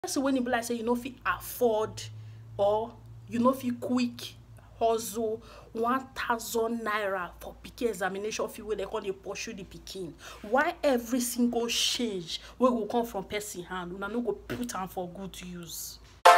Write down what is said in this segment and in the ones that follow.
So when you be like say you know fit afford or you know fit quick hustle 1,000 naira for pikin examination fee wey they call dey pursue the pikin, why every single change wey go come from person hand una no go put am for good use?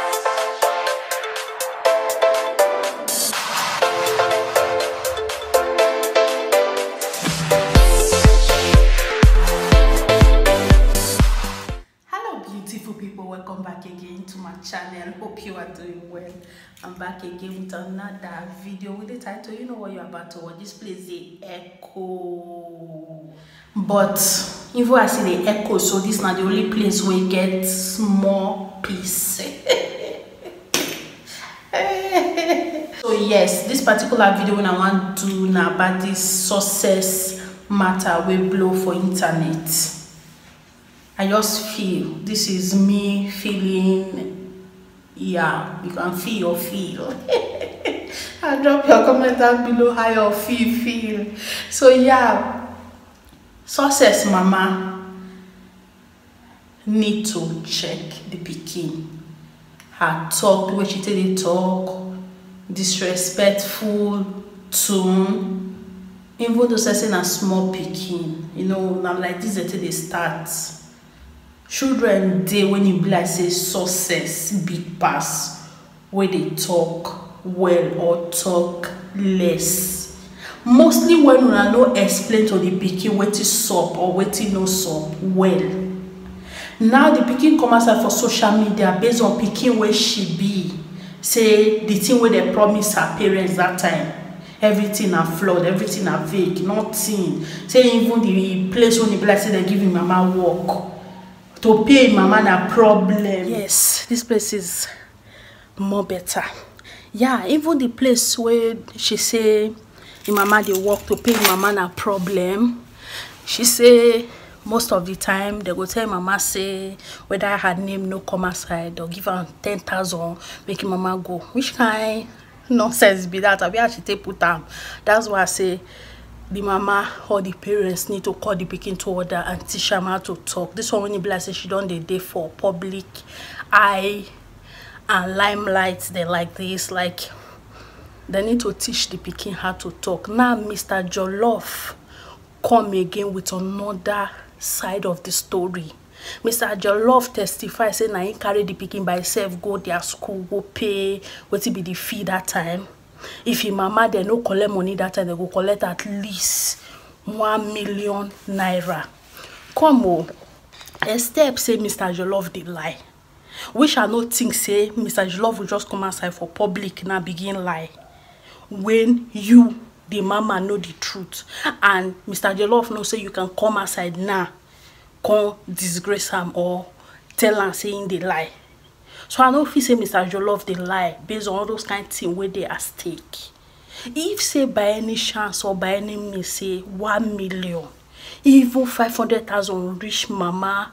Beautiful people, welcome back again to my channel. Hope you are doing well. I'm back again with another video with the title, you know what you're about to watch. This place the echo, but even I see the echo, so this is not the only place where you get small peace. So yes, this particular video when I want to do now about this success matter we blow for internet. I just feel this is me feeling, yeah, you can feel your feel. I drop your comment down below how your feel. So yeah, success mama need to check the pikin. Her talk, the way she tell the talk, disrespectful tone. Even though saying a small pikin, you know, I'm like this until they start. Children dey when you be like say success big pass where they talk well or talk less. Mostly when una no explain to the pikin wetin sup or wetin no sup well. Now the pikin come outside for social media based on pikin where she be, say the thing where they promise her parents that time, everything are flawed, everything are vague, nothing. Say even the place when you be like say they give him mama work to pay mama na problem. Yes, this place is more better. Yeah, even the place where she say the mama they work to pay mama na problem. She say most of the time they go tell mama say whether her name no come aside or give her 10,000 make mama go. Which kind nonsense be that? I be she take put am. That's why I say the mama or the parents need to call the pikin to order and teach them how to talk. This one when you be like say she done the day for public eye and limelight, they like this, like they need to teach the pikin how to talk. Now Mr. Jollof come again with another side of the story. Mr. Jollof testify say na he carry the pikin by himself go their school, go pay what be the fee that time. If your mama they no collect money that time, they go collect at least 1 million naira. Come on, a step say Mr. Jollof dey lie. Which I no think say Mr. Jollof will just come outside for public now begin lie. When you, the mama, know the truth, and Mr. Jollof know say you can come outside now, come disgrace him or tell him saying they lie. So I know if he say Mr. Jollof they lie based on all those kind of things where they are stake. If say by any chance or by any means say 1 million, even 500,000 reach mama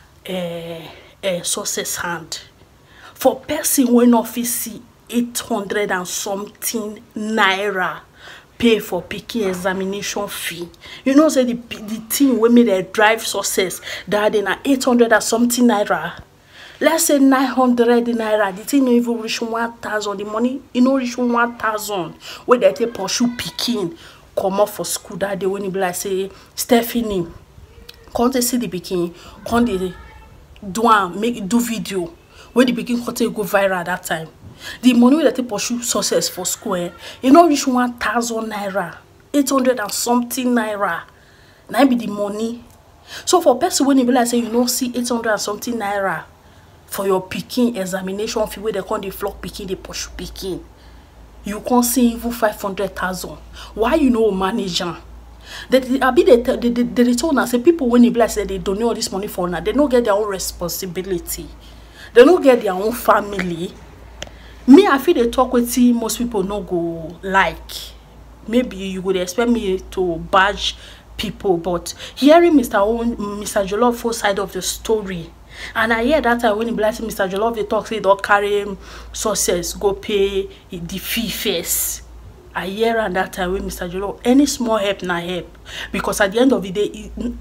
success hand. For person when office see 800 and something naira pay for pikin examination fee. You know say the thing when me they drive success that they na 800 and something naira. Let's say 900 naira, the thing no even reach 1,000. The money, you know, reach 1,000. Where they take pursue pikin, come up for school that day when you be like say, Stephanie, come to see the pikin, come they do video. When the pikin come to go viral that time. The money where they take pursue success for school, you know, reach 1,000 naira, 800 and something naira. Now be the money. So for person when you be like say, you know, see 800 and something naira for your pikin examination fee where they can't flock pikin, they push pikin. You can't see even 500,000. Why you know manager? They return and say people when you bless say they donate all this money for now, they don't get their own responsibility. They don't get their own family. Me, I feel they talk with most people no go like. Maybe you would expect me to badge people, but hearing Mr. Jollof full side of the story. And I hear that time when he bless Mr. Jollof, they talk say don't carry him success, go pay the fee first. I hear at that time when Mr. Jollof, any small help na help. Because at the end of the day,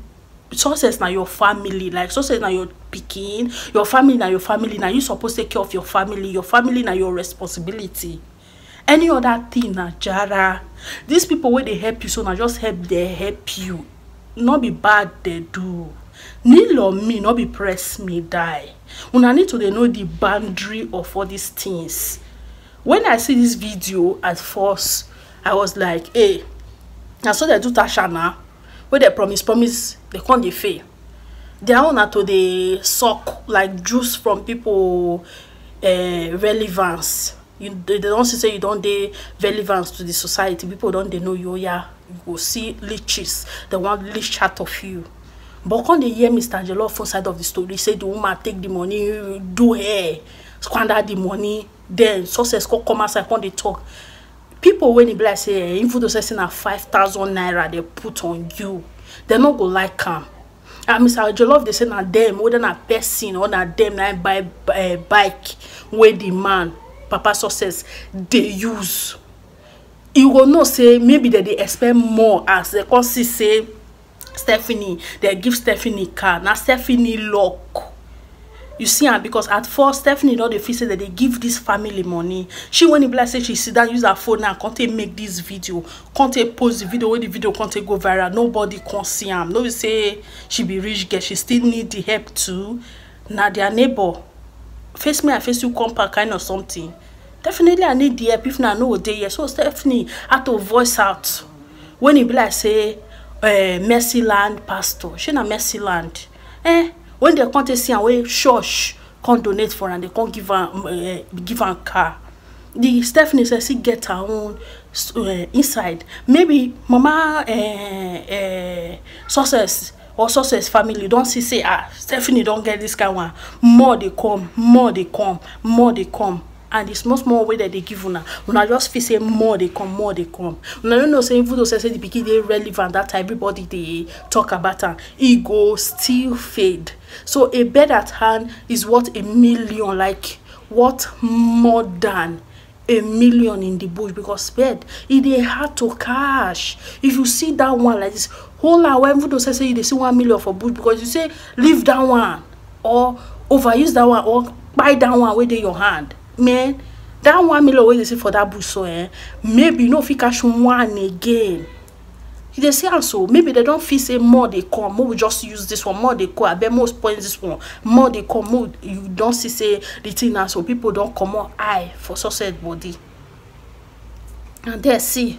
success na your family, like success na your pikin, your family na your family. Now you supposed to take care of your family na your responsibility. Any other thing na jara. These people wey dey help you, so na just help you, not be bad they do. Kneel on me, not be press me die. Una need to know the boundary of all these things. When I see this video at first, I was like, hey, I saw they do Tasha now, where they promise, they can't dey fail. They are on to the suck like juice from people relevance. They don't say you don't dey relevance to the society. People don't they know you, yeah. You go see leeches, they want leech out of you. But when they hear Mr. Jollof for side of the story, say the woman take the money, do hair, squander the money, then success come outside when they talk. People when they be like say, even though say na 5,000 naira they put on you, they not go like come. And Mr. Jollof they say na them, whether na person or na them na buy bike where the man, Papa Success, they use. You will not say maybe that they expect more as they can see say Stephanie, they give Stephanie car. Now Stephanie luck. You see, because at first Stephanie know the feel say that they give this family money. She when it like say she sit down use her phone now, can't make this video, can't post the video, where the video can't go viral. Nobody can see him. Nobody say she be rich girl. She still need the help too. Now their neighbor, face me, I face you, compact kind of something. Definitely I need the help if I know what they here. So Stephanie had to voice out when it be like say Mercy Land pastor. She na Mercy Land. When they can't see away church can't donate for and they can't give her car. The Stephanie says she get her own inside. Maybe Mama Success or Success family don't see say Stephanie don't get this kind one. More they come. And the small way that they give una just feel say more they come. Una don't know say even though say the pikin they relevant that everybody they talk about her, ego still fade. So a bed at hand is worth $1 million, like what more than $1 million in the bush, because bed it they hard to cash. If you see that one like this, whole hour even though say they see $1 million for bush, because you say leave that one or overuse that one or buy that one within your hand. Man, that $1 million wey they say for that bush, so maybe you know if you cash one again. They say also maybe they don't feel say more they come, more we just use this one, more they come. I bet most points this one, more they come, more you don't see say the thing now, so people don't come more eye for Success body. And they see,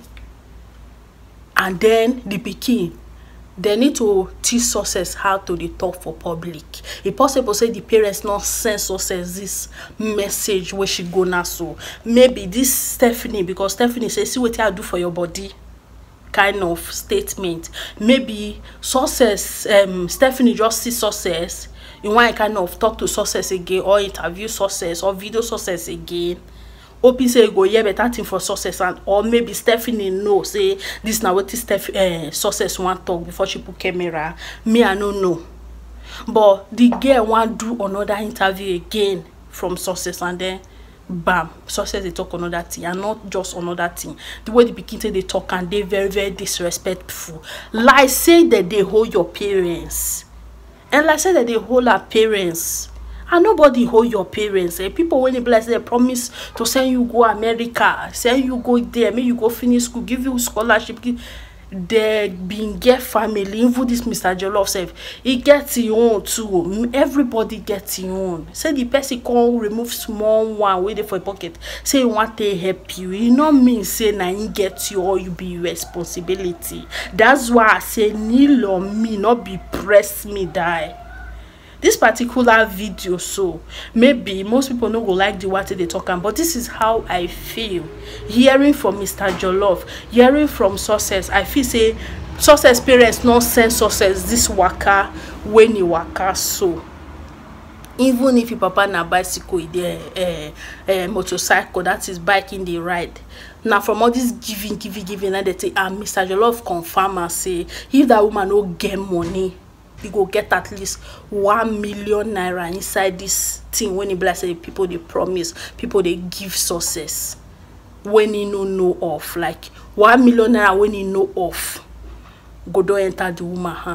and then the pikin, they need to teach Success how to dey talk for public. If possible, say the parents not send Success this message where she go now. So maybe this Stephanie, because Stephanie says, see what I do for your body kind of statement. Maybe Success, Stephanie just see Success. You want to kind of talk to Success again or interview Success or video Success again. Open say go yeah better thing for Success, and or maybe Stephanie know say this now what Success want talk before she put camera. Me I don't know, but the girl want do another interview again from Success, and then bam, Success they talk another thing, and not just another thing. The way the pikin say they talk and they very disrespectful. Like say that they hold your parents, and like say that they hold our parents. And nobody hold your parents. People when they bless, they promise to send you go America, send you go there, make you go finish school, give you scholarship. They been get family. Even this Mr. Jollof self, he gets his own too. Everybody gets his own. Say the person can remove small one wait for a pocket. Say you want to help you. You know mean say now you get you or you be responsibility. That's why I say kneel on me, not be press me die. This particular video, so maybe most people no go like the what they talking, but this is how I feel hearing from Mr. Jollof, hearing from Success. I feel say Success parents not send Success this waka when he waka. So even if your papa na bicycle motorcycle, that is bike in the ride. Now from all this giving and they say Mr. Jollof confirm and say if that woman no get money, you go get at least 1 million naira inside this thing. When he bless people they promise, people they give Success when he no know of, like 1 million naira when he know of, go don't enter the woman hand.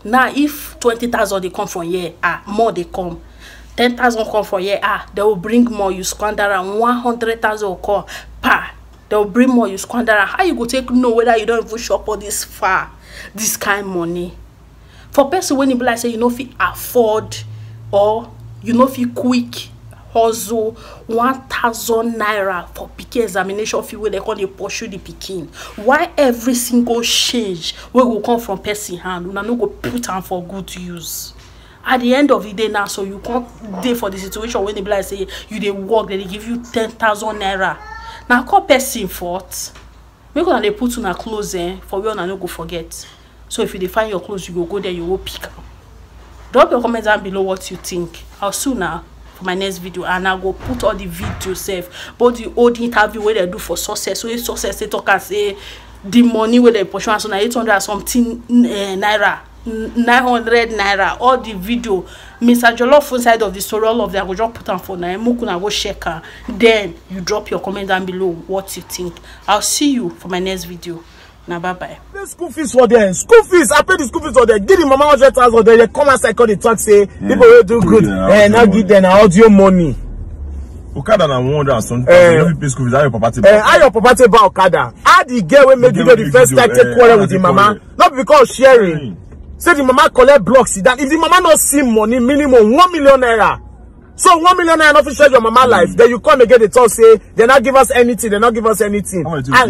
Now, if 20,000 they come from here, more they come. 10,000 come from here, they will bring more. You squander and 100,000 will come. They will bring more. You squander. How you go take know whether you don't even shop all this far, this kind of money? For person when you be like say you know if you afford or you know if you quick hustle 1,000 naira for pikin examination fee wey they call dey pursue the pikin. Why every single change wey go come from person hand una no go put am for good use? At the end of the day now, so you can't dey for the situation when they be like say you dey work, they give you 10,000 naira. Now call person fault. Make una dey put una clothes for where una no go forget. So if you dey find your clothes, you go there, you go pick am. Drop your comments down below what you think. I'll see you now for my next video, and I go put all the videos sef, both the old interview where they do for success. So if success they talk and say the money where they pursue so now 800 and something naira, 900 naira, all the video Mr. Jollof inside of the story, all of them I go just put on for now. Mukuna go check her. Then you drop your comment down below what you think. I'll see you for my next video. Now bye bye. The school fees for them. School fees. I pay the school fees for them. Give the mama 100,000. They come outside, call the talk say people will do good. And now give them audio money. Okada na 100 and something. You pay school fees. How your papa take? How your papa take about Okada? How the girl will make video the first time take quarrel with the mama? Not because sharing. Say the mama collect blocks. That if the mama not see money, minimum 1 million naira. So 1 million naira not share your mama life. Then you come again. They talk say they not give us anything. They not give us anything.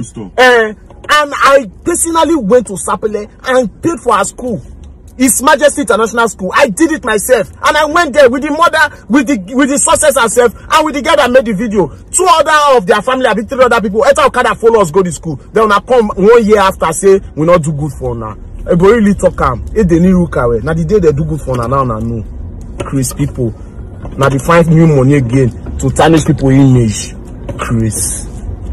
And I personally went to Sapele and paid for her school. His Majesty International School. I did it myself. And I went there with the mother, with the success herself, and with the guy that made the video. 2 other of their family, I 3 other people. Etta Okada follow us go to school. Then when I come 1 year after, say, we not do good for now. But really talk am. If they need Rukawe. Now the day they do good for now, now no. Chris people. Now they find new money again to tarnish people image. Chris.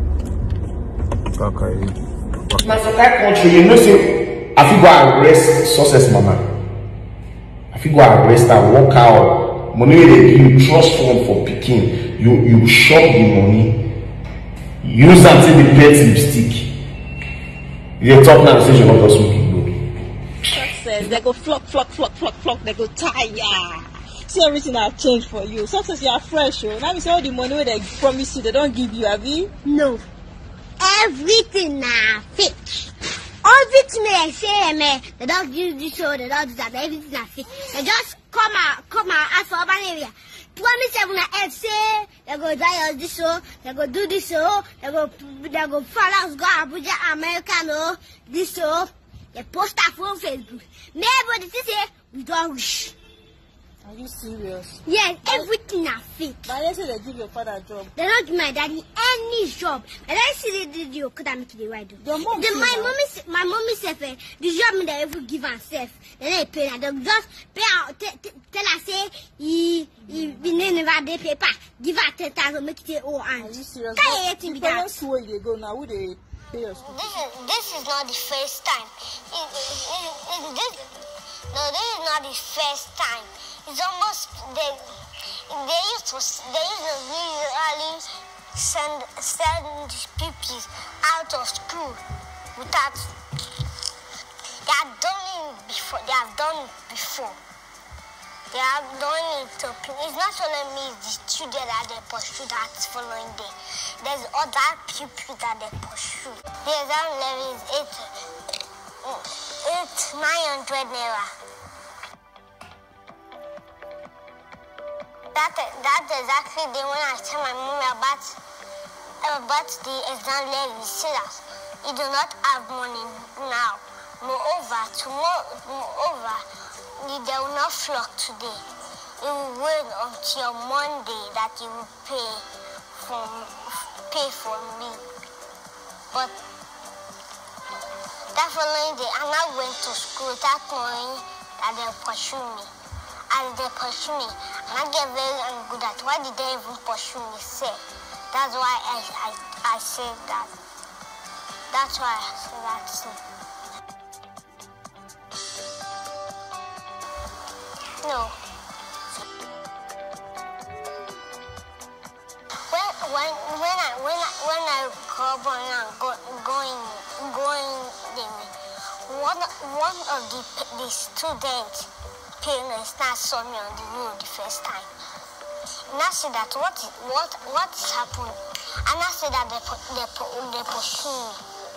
Okay. Now for that country, you know, say, I feel go arrest success mama. I feel go arrest and walk out. Money they give you trust fund for picking. You shop the money. Use something the pet lipstick. You talk now, say you not just smoking good. Success, they go flock. They go tire. See everything I've changed for you. Success, you are fresh, yo. Now we say all the money where they promise you, they don't give you, have you? No. Everything now fake. Everything they say, man, they don't do this show, they don't do that, everything now fake. They just come out as for urban area. 27 F say they go die on this show, they go do this show, they go follow us go Abuja, America, no, this show. They post that on Facebook. Nobody say we don't wish. Are you serious? Yes, everything are fake. But let's say they give your father a job. They don't give my daddy any job. And I see the video could I make it the right do. Your mom my mommy said the job they ever give herself. Then they pay her. They just pay out tell her say he never they paper. Give her 10,000 make it all hands. Are you serious? Can't you that? Where they go now? Who they pay your school? This is not the first time. No, this is not the first time. It's almost they used to really send people out of school without they have done it before. They have done it before. They have done it to people. It's not only me, it's the children that they pursue that's following them. There's other people that they pursue. The exam level is 900 naira. That's exactly the when I tell my mom about the exam level. She said that you do not have money now. Moreover, they will not flock today. You will wait until Monday that you will pay for me. But that following day, I now went to school without knowing that they pursue me. As they pursue me, and I get very angry at why did they even pursue me? Say, that's why I said that. That's why I said that. No. When I go up and going the way, one of the student parents now saw me on the road the first time. And I said that what is happening? And I said that they pursue me.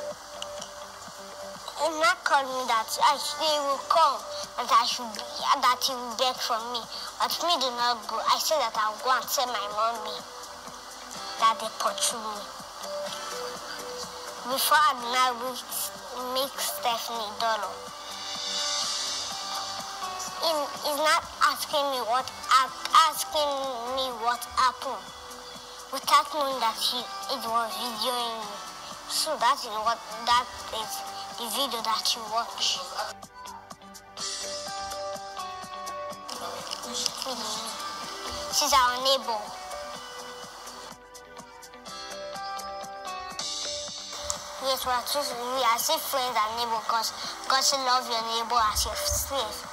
He now called me that they will come, that he will beg from me. But me did not go. I said that I'll go and tell my mommy that they pursue me. Before I now make Stephanie dollar. He's not asking me what happened without knowing that it was videoing me. So that is the video that you watch. She's our neighbor. Yes, we are still friends and neighbor because you love your neighbor as your slave.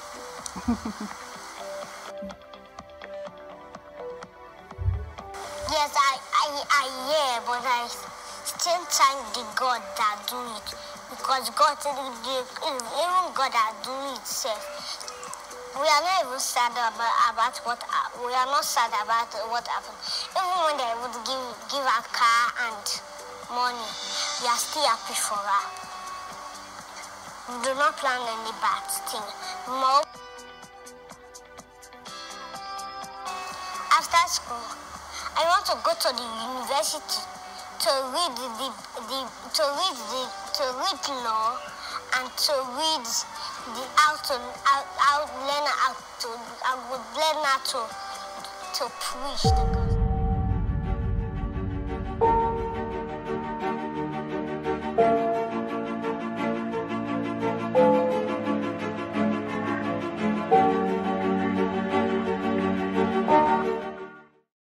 Yes, I hear, but I still thank the God that do it, because God, even God that do it itself. We are not even sad about what we are not sad about what happened. Even when they would give her car and money, we are still happy for her. We do not plan any bad thing. More. After school, I want to go to the university to read law and to learn how to preach the gospel.